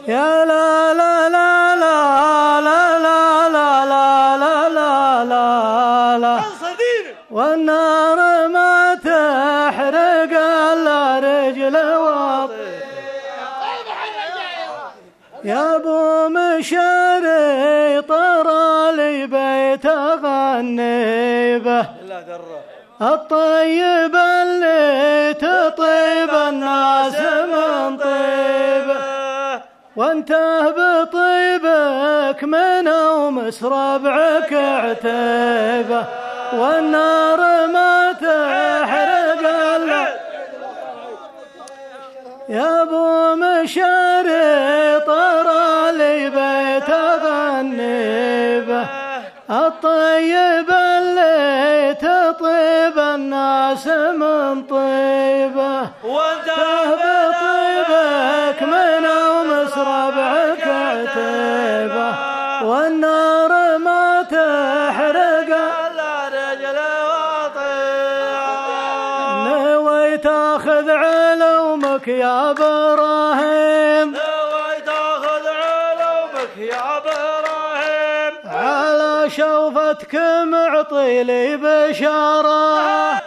يا لا لا لا لا لا لا لا لا لا لا لا والنار ما تحرق الا رجل واطي يا ابو مشاري طرى لي بيت اغني به الطيب اللي تطيب الناس من طيبه وانته بطيبك منه مسربعك عتيبه والنار ما تحرق الا يا ابو مشاري طرى لي بيت اغني به الطيب اللي تطيب الناس من طيبه وانته بطيبك منه مسربعك عتيبه والنار ما تحرق الا رجل واطي نويت اخذ علومك يا ابراهيم نويت اخذ علومك يا ابراهيم على شوفتك معطي لي بشاره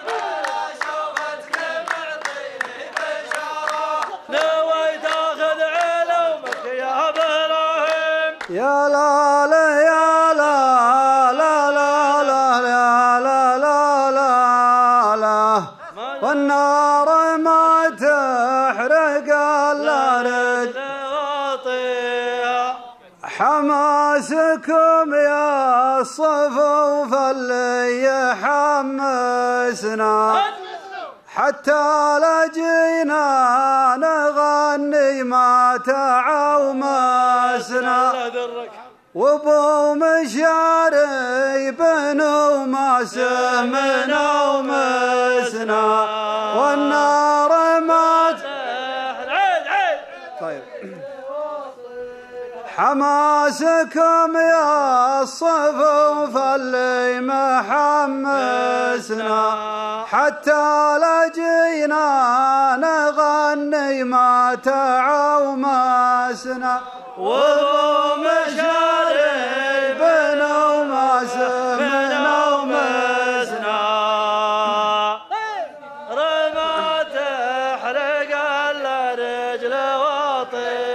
يا لا لا يا لا لا لا لا لا لا لا لا والنار ما تحرق الا رجل واطي حماسكم يا الصفوف اللي يحمسنا حتى لجينا نغني ما تعومسنا وابو مشاري بنو ما سمنا ومسنا والنار ما طيب حماسكم يا الصفوف اللي محمسنا حتى لجينا نغني ما تعومسنا وابو مشاري بنو ما سمنا ومسنا رما تحرق الا رجل واطي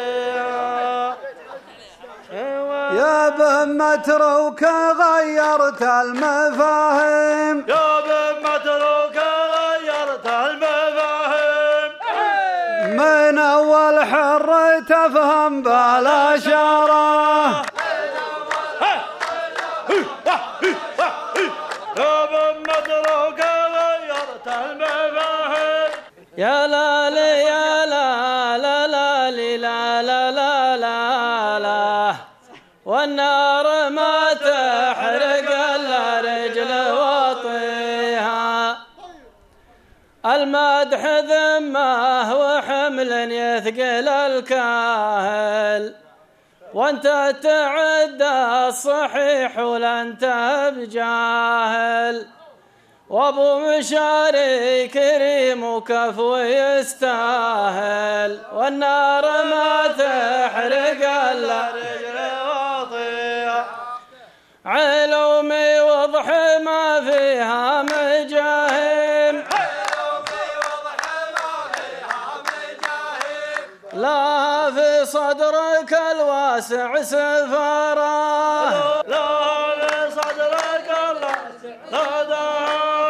يا بن متروك غيرت المفاهيم يا بن متروك غيرت المفاهيم من اول حر تفهم بلا شاره يا بن متروك غيرت المفاهيم يا لا يا لا لا لا لا لا لا لا لا والنار ما تحرق الا رجل واطيها المدح ذمه وحمل يثقل الكاهل وانت تعدى الصحيح ولن بجاهل وابو مشاري كريم وكفو يستاهل والنار ما تحرق الا رجل واطي علومي وضح ما فيها مجاهيم لا في صدرك الواسع سفاره لا في صدرك الواسع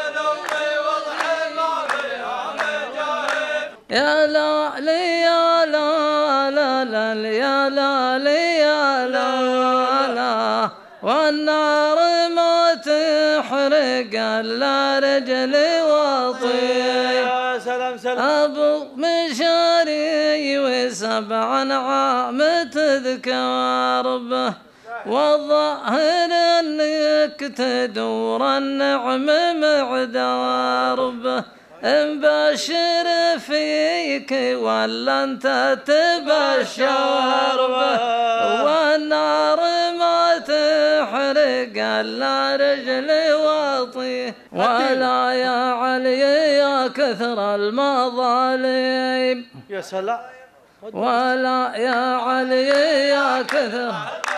يا لا لي يا لا لا لا يا لا لي يا لا لا والنار ما تحرق الا رجلي واطي يا سلام سلام ابو مشاري وسبع نعام تذكر به والظاهر انك تدور النعم معدار به مبشر فيك ولا انت تبشر به والنار ما تحرق الا رجلي واطي ولا يا علي يا كثر المظالم يا سلام ولا يا علي يا كثر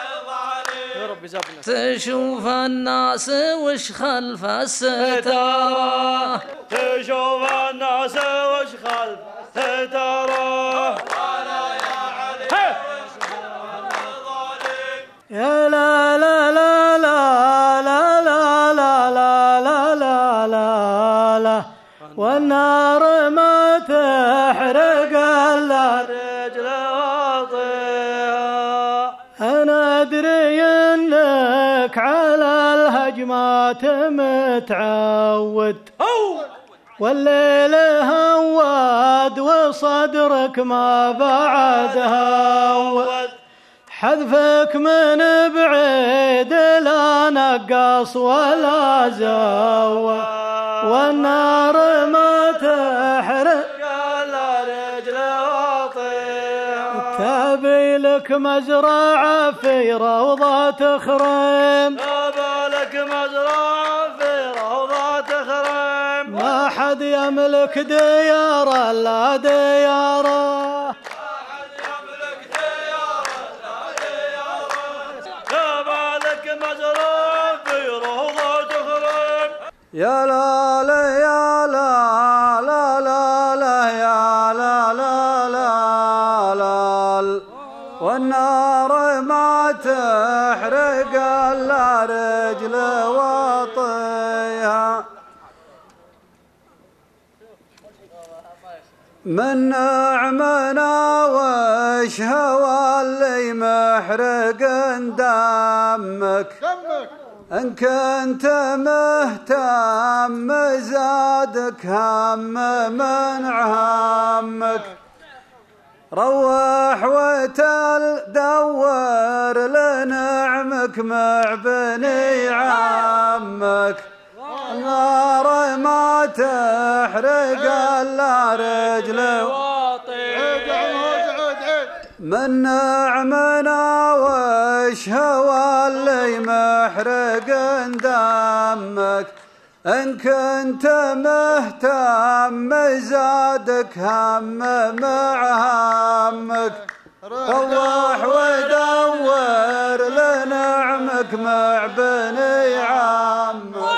تشوف الناس وش خلف الستارة، تشوف الناس وش خلف الستارة. يا لا لا لا لا لا لا لا لا لا لا لا لا والنار ما تحرق الا رجل واطيها. انا ادري انك على الهجمات متعود، والليل هواد وصدرك ما بعد هود، حذفك من بعيد لا نقص ولا زود، والنار ما تحرق الا رجل واطيها. تبي لك مزرعة في روضة خريم، بالك مزرعة في روضة خريم، ما حد يملك ديار الا دياره، يا لا لا يا لا لا لا لا يا لا لا لا لا والنار ما تحرق الا رجل واطيها. من نعمنا وش هوى اللي محرق دمك، إن كنت مهتم زادك هم منع همك، روح وتدور لنعمك مع بني عمك، النار ما تحرق الا رجل من نعمنا وش هوى اللي محرق دمك، إن كنت مهتم زادك هم مع همك، روح ودور لنعمك مع بني عمك.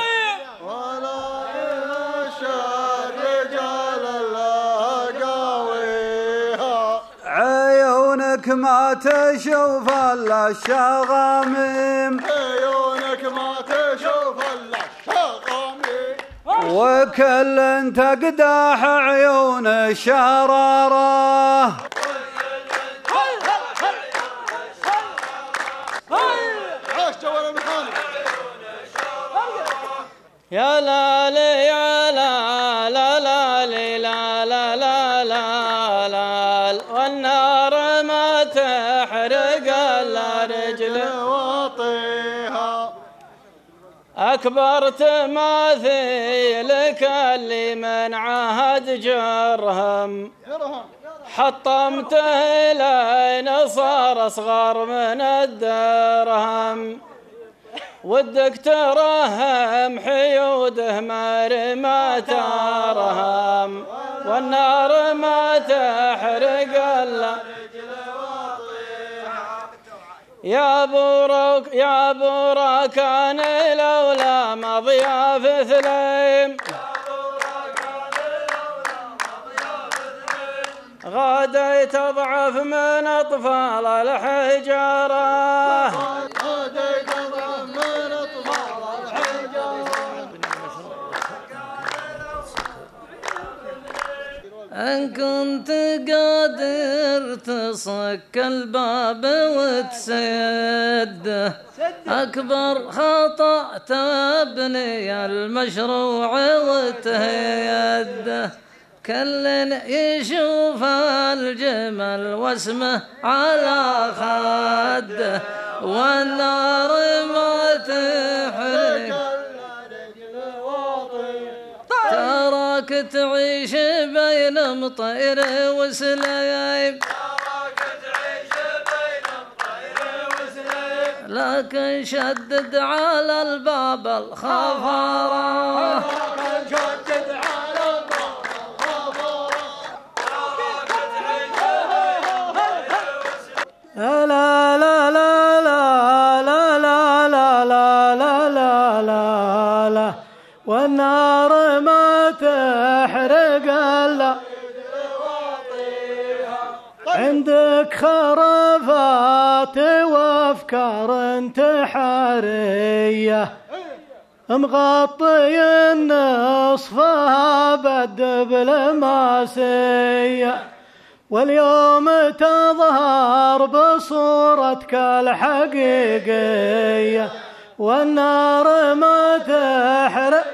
ما تشوف الا الشغاميم، عيونك ما تشوف الا الشغاميم، وكل تقدح عيون الشراره، يا لا لي يا لا لا لا لي لا لا لا لا لا والنار ما تحرق الا رجل واطيها. اكبر تماثيلك اللي من عهد جرهم، حطمته لين صار اصغر من الدرهم، ودك ترهم حيوده ما ترهم، والنار ما تحرق الا يا براكان لولا مضياف ثليم، غاديت اضعف من اطفال الحجاره، إن كنت قادر تصك الباب وتسده، أكبر خطأ تبني المشروع وتهده، كل يشوف الجمل واسمه على خده، والنار ما تحرق تراك تعيش بين مطير وسليم، لكن شدد على الباب الخفارة، لا لا لا لا لا لا لا لا لا لا لا لا والنار ما تحرق الا عندك خرافات وافكار انتحاريه مغطي نصفها بالدبل ماسيه واليوم تظهر بصورتك الحقيقيه والنار ما تحرق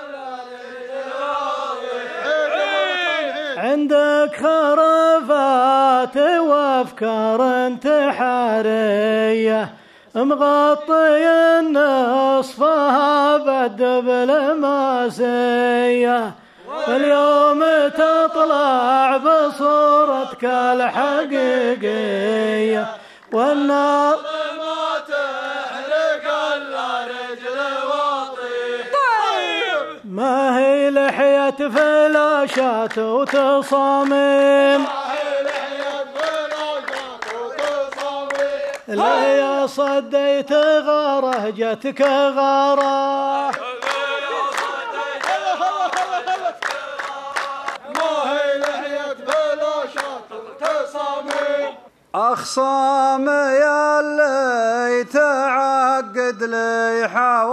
عندك خرافات وافكار انتحاريه مغطي نصفها بالدبل ماسيه واليوم تطلع بصورتك الحقيقيه والنار ما تحرق الا رجل وطيح. ما هي لحية فلاشات وتصاميم لا يا صديت غاره جتك غاره أخصام يا اللي تعقد لي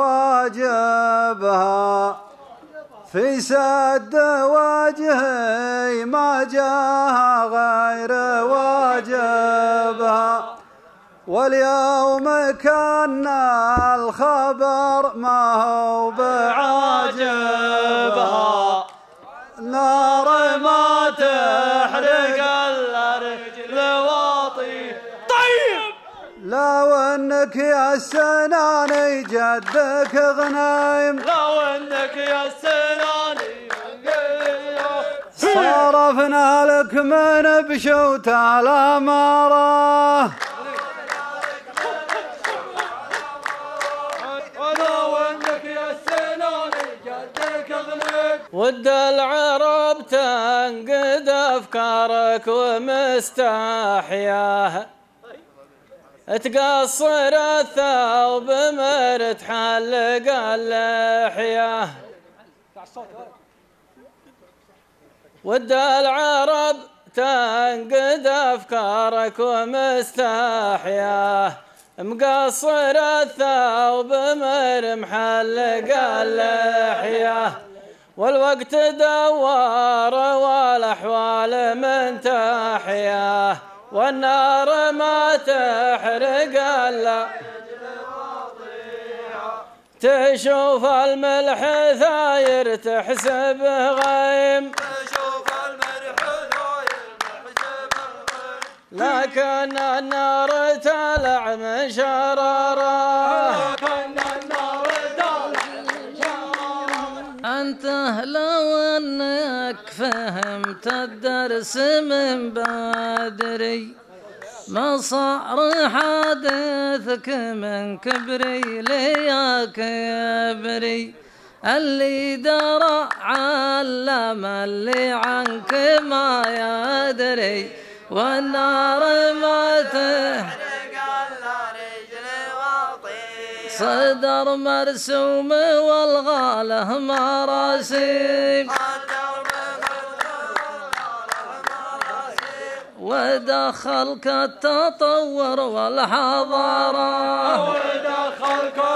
حواجبها في سد وجهي ما جاها غير واجبها واليوم كان الخبر ما هو بعاجبها نار ما تحرق الا رجل واطي. طيب لو انك يا السناني جدك غنايم لو انك يا السناني صرفنا لك من بشوت الاماره ود العرب تنقد افكارك ومستحياها تقصر الثوب مر تحلق اللحيه ود العرب تنقد افكارك ومستحياه مقصر الثوب مر محلق اللحيه والوقت دوار والاحوال من تحياه والنار ما تحرق الا تشوف الملح ثاير تحسبه غيم لكن النار تلع من شراره أنت لو أنك فهمت الدرس من بدري ما صار حديثك من كبري ليا كبري اللي درى علم اللي عنك ما يدري والنار ما تحرق صدر مرسوم والغاله مراسيم ودخلك التطور والحضاره ودخلك